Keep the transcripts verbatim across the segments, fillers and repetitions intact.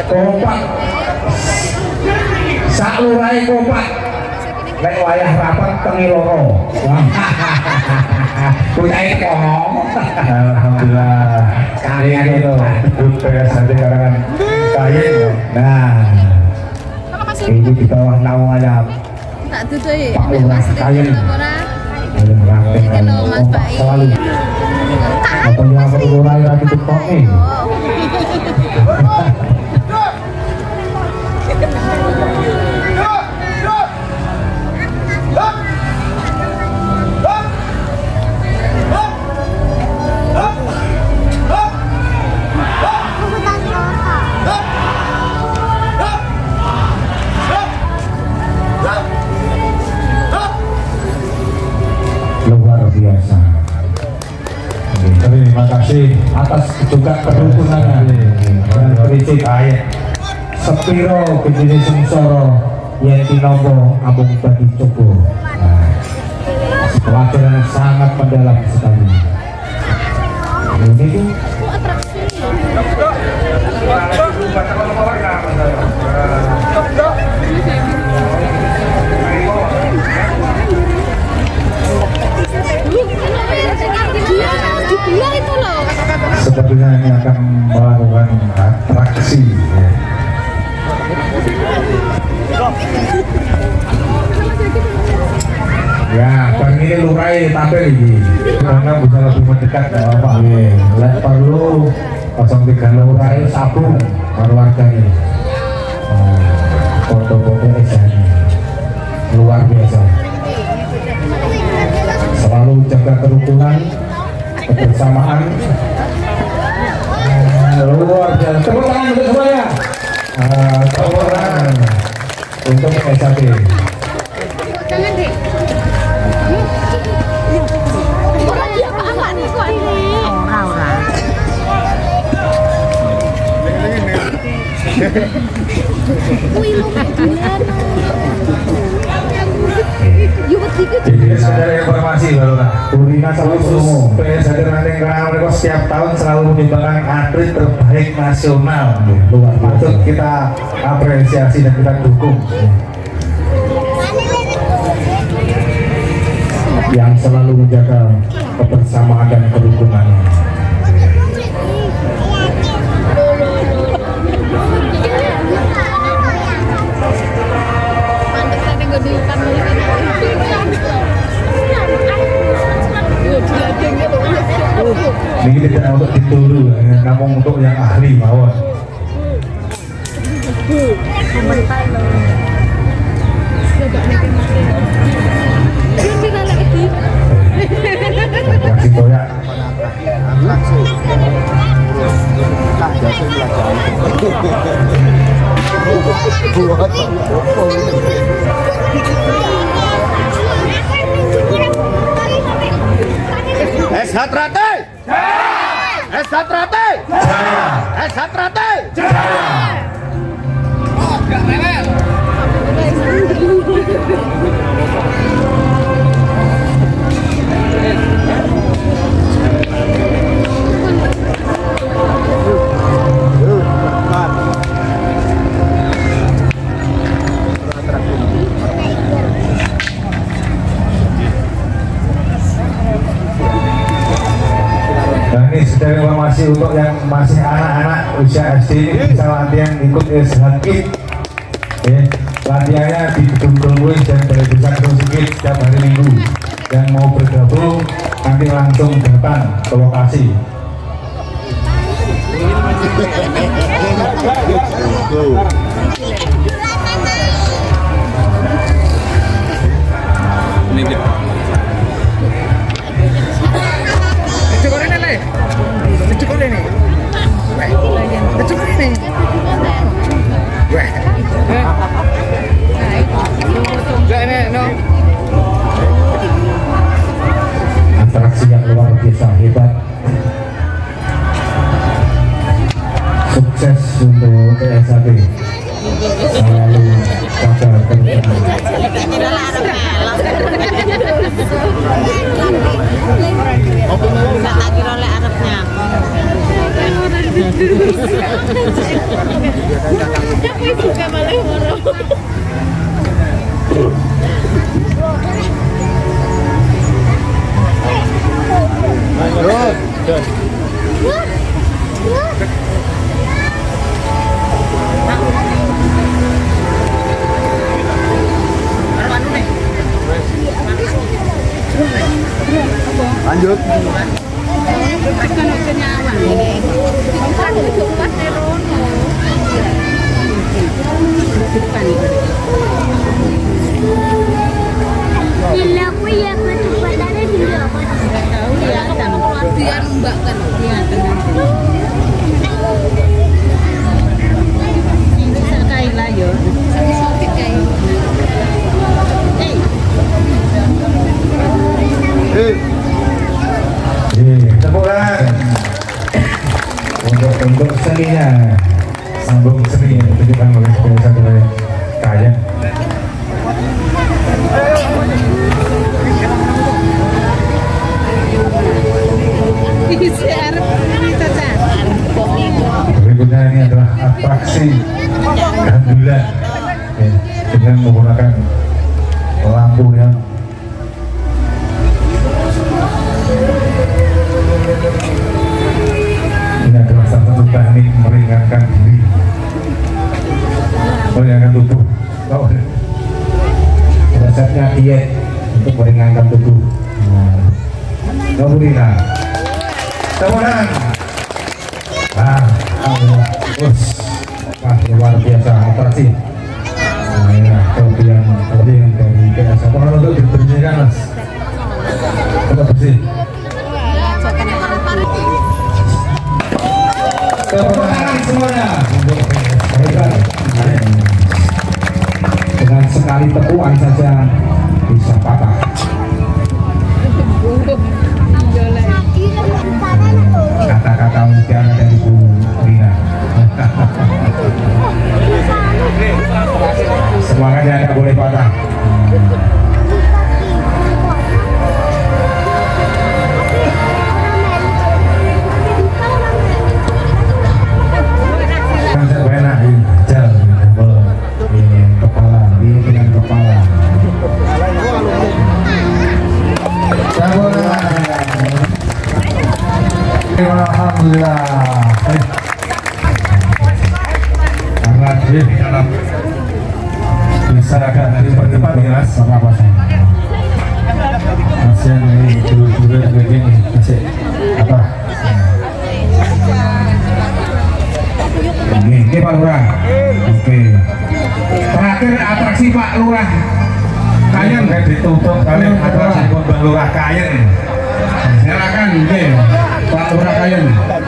kompak sak lurahe kompak lek wayah rapat tengi loro kuwi kok alhamdulillah kalian itu budaya sate karangan kain nah ini di bawah naungannya tak duduk Pak Lurah kain kompak selalu apa yang perlu raya di depan nih luar biasa. Terima kasih atas juga kerukunannya dan prinsip ayat sepiro begini sengsara yang dinombo abung bagi coba. Nah, pelajaran yang sangat mendalam sekali. Ini tuh itu loh. sepertinya ini akan melakukan atraksi ya. Ya, bang ini lurai tampil ini karena bisa lebih mendekat ya Pak. Lek perlu nol tiga lurai sabung keluarganya. Foto-foto esanya luar biasa. Selalu jaga kerukunan, kebersamaan. Luar biasa. Tepuk tangan untuk semuanya. Tepuk tangan untuk S A T. Jangan deh. Orang dia apa nih kok ini? Ora ora. Wih lu gila. Jadi saudara informasi baru lah. Purina selalu khusus P S H D Ranting karena mereka setiap tahun selalu menyumbangkan atlet terbaik nasional. Patut kita apresiasi dan kita dukung. Yang selalu menjaga kebersamaan dan kerukunannya. Ini tidak untuk dituru, namun untuk yang ahli mawon. Kasih toya. Es Hatrate Jaya! Es Hatrate Jaya! Es Hatrate Jaya! Oh, gak rewel. Dan ini sudah informasi untuk yang masih anak-anak usia S D ini bisa latihan ikut S H Kit. Ya, latihannya di gedung Brunwis dan Balai Desa Kedungsikit setiap hari Minggu. Yang mau bergabung nanti langsung datang ke lokasi. Atraksi yang luar biasa hebat. Sukses untuk P S H D. Selalu jaga kerukunan. Tak kira oleh Arabnya. juga malah orang. Lanjut. Gila aku ya ketupatannya di apa? Enggak tahu ya, dia mbak kan dia ini sekali lah yo. Satu sotik kayak. Eh. Iya, tepuk tangan untuk untuk seninya, sambung seni yang ditunjukkan oleh satu kaya. Berikutnya ini adalah atraksi gandulan ya, dengan menggunakan lampu yang ini adalah salah satu teknik meringankan diri, meringankan tubuh. Oh, resepnya diet untuk meringankan tubuh. Kemudian, kemudian, ah, us, wah luar biasa atraksi. Nah, ini kelebihan kelebihan dari P S. Apa untuk dibersihkan mas? Kita bersih. Tepuk tangan semuanya untuk hebat. Dengan sekali tepuan saja bisa patah. Kata-kata mutiara dari Bu Rina. Semangatnya tidak boleh patah. Alhamdulillah. Karena dia di dalam bisa agak cepat-cepat ya mas, apa masih ini dulu-dulu begini masih apa? Ini, ini Pak Lurah. Oke. Terakhir atraksi Pak Lurah Kayen kayak ditutup kalian atraksi Pak Lurah Kayen. Silakan, oke. Pak Lurah Kayen.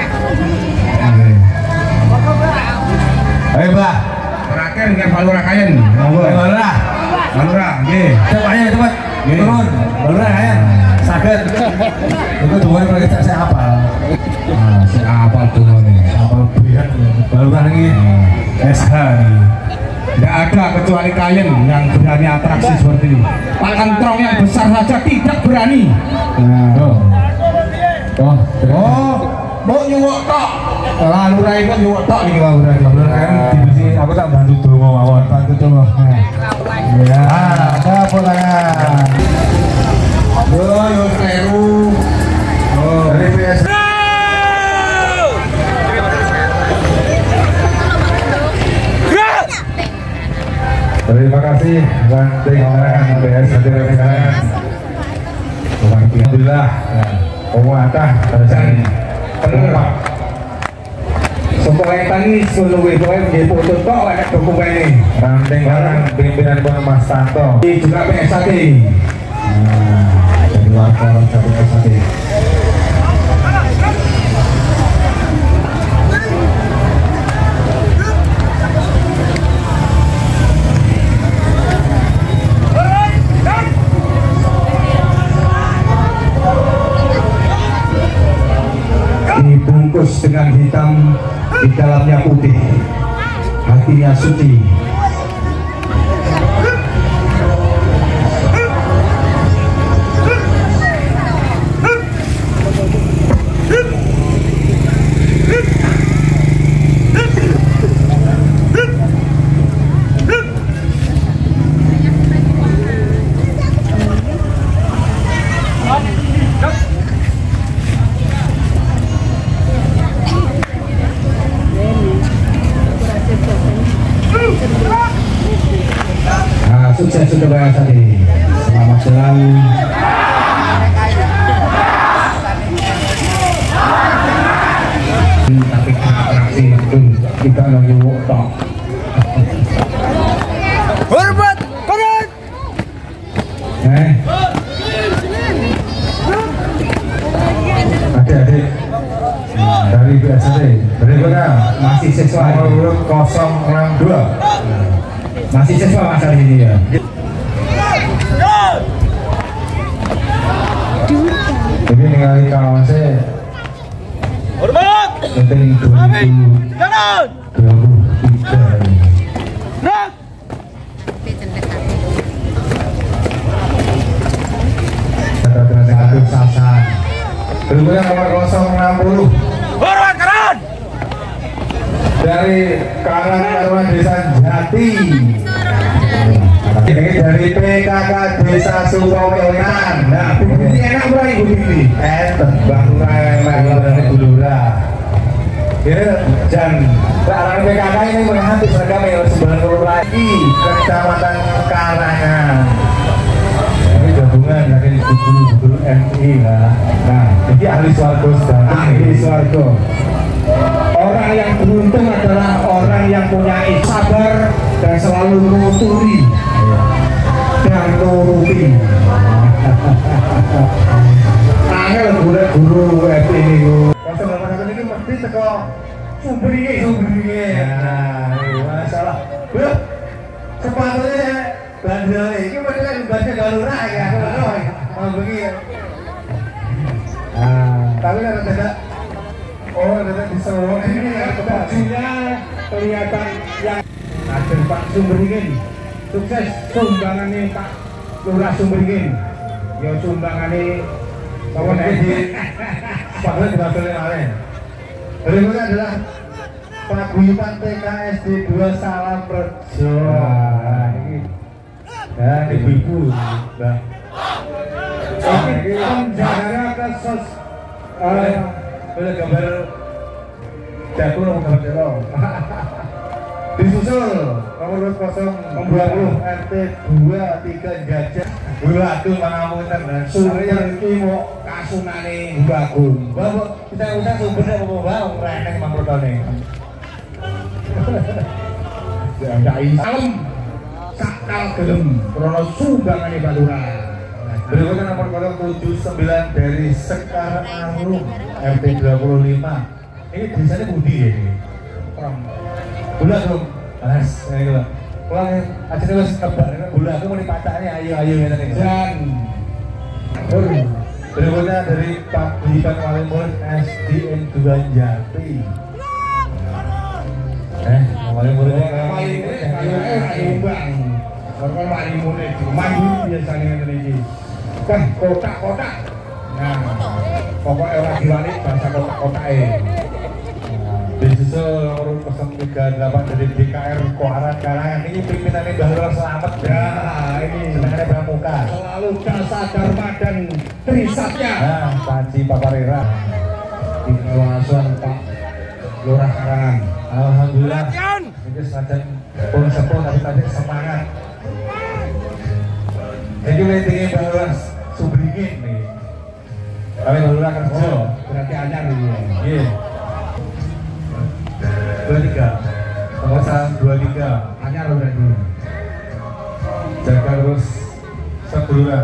Ayo Mbak. Terakhir dengan Pak Lurah Kayen. Monggo. Pak Lurah. Pak Lurah, nggih. Coba ayo cepat. Turun. Pak Lurah Kayen. Saged. Itu dua lagi saya hafal. Nah, saya hafal dungane. Hafal biar Pak Lurah ini S H nih. Tidak ada kecuali Kayen yang berani atraksi seperti ini. Pak Kentrong yang besar saja tidak berani. Nah, oh. Oh, oh, mau nyuwok tok. Lah Lurah itu nyuwok tok iki Pak Lurah. Lurah kan divisi aku tak bantu donga mawon, bantu donga. Ya, ada polangan. Yo yo kleru. Oh, dari P S. Terima kasih banting orang P S Hadirin. Alhamdulillah. Pemuatah terjadi penumpang. Supaya tadi seluruh ibu menjadi foto tok lewat dokumen ini. Ranting orang pimpinan Bono Mas Tanto. Ini juga P S H D. Nah, dari warga satu P S H D. Dibungkus dengan hitam, di dalamnya putih, hatinya suci. sukses untuk P S A D. Selamat jalan. Tapi atraksi itu kita lagi woktok. Hormat, hormat. Eh, adik-adik dari P S A D berikutnya masih siswa urut nol enam dua, masih siswa Mas hari ini ya. Jadi ningali kawasnya Hormat. penting dua ribu Jalan. dua puluh tiga ini. Gerak. Satu sasan. Berikutnya nomor nol enam nol Hormat kanan. dari Karang Taruna Desa Jati. Ini dari P K K Desa Sukowetan. Nah, Bu Titi enak mulai Bu Titi. Eh, Bang Rai dari Bulura. Ini dan Karang P K K ini menghati seragam yang sembilan puluh lagi Kecamatan Karangan. Ini gabungan dari guru-guru M I lah. Nah, jadi ahli swargo sedang ahli swargo. Orang yang beruntung adalah orang yang punya sabar dan selalu menuturi dan nuruti. Angel guru guru F ini guru. Kosong nomor satu ini mesti teko sumber ini sumber ini. Nah, masalah. Bro, sepatunya bandel ini padahal baca galura ya. Mau begini. Ah, tapi ada tidak. Oh, ada di Solo ini ada bajunya kelihatan yang ada Pak Sumberingin. Sukses sumbangannya Pak Lurah Sumberingin. Ya sumbangannya kawan di Padahal di Basolnya kemarin. Berikutnya adalah Pak Guyupan T K S D dua Salam Rejo. Nah, ini dan ibu-ibu, Mbak. Ini penjara kasus boleh gambar jago nomor gambar jago disusul nomor nol dua puluh R T dua tiga Gajah Bulagung Pangapunten dan Surya Kimo kasunane Bulagung. Bapak kita usah sumbernya mau bawa reneng mang protone. Ya ndak isalem sakal gelem krono sumbangane Balura. Berikutnya nomor nol tujuh sembilan dari Sekar Anglung R T dua puluh lima. Ini desanya Budi ya ini. Bulan dong, mas, ini loh. Pulang aja nih mas tebak, bulan aku mau dipatahnya ayo ayo ya tadi. Dan berikutnya dari Pak Budikan Wali Murid S D N dua Jati. Eh, Wali Muridnya Wali Murid Jombang. Kalau Wali Murid Mandiri biasanya ini. Kan kotak-kotak. Nah, pokoknya orang diwali bahasa kotak-kotak eh. Disusul nomor nol tiga delapan dari D K R Koharan Karangan. Ini pimpinannya Mbah Lurah Selamat ya. Ini senangnya pramuka. Selalu jasa dharma dan trisatya. Nah, Panci Paparera. Di kawasan Pak Lurah Karangan. Alhamdulillah. Ini sedang pun sepuluh tapi tadi semangat. Jadi meetingnya Mbah Lurah Subringin nih. Kami Mbah Lurah kerja. Berarti anyar nih. Iya. dua tiga pengusaha dua tiga hanya udah dulu jaga terus sebulan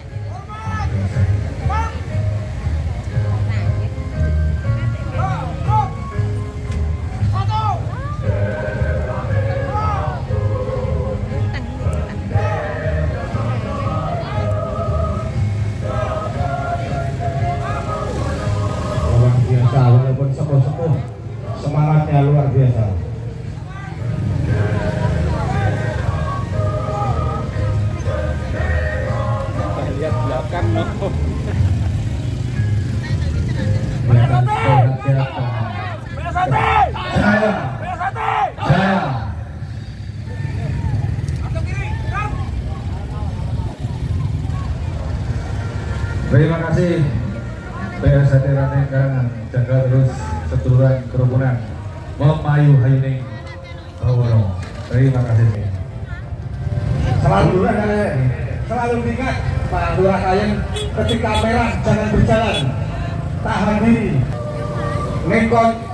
luar biasa walaupun sepuh-sepuh semangatnya luar biasa. Kita lihat belakang loh. Jaya, Jaya. Terima kasih P S A D Raneng Karangan, jaga terus seduluran kerukunan Memayu Hayuning Bawono. Terima kasih. Selalu selalu ingat Pak Lurah Kayen, ketika merah jangan berjalan, tahan diri. Nikon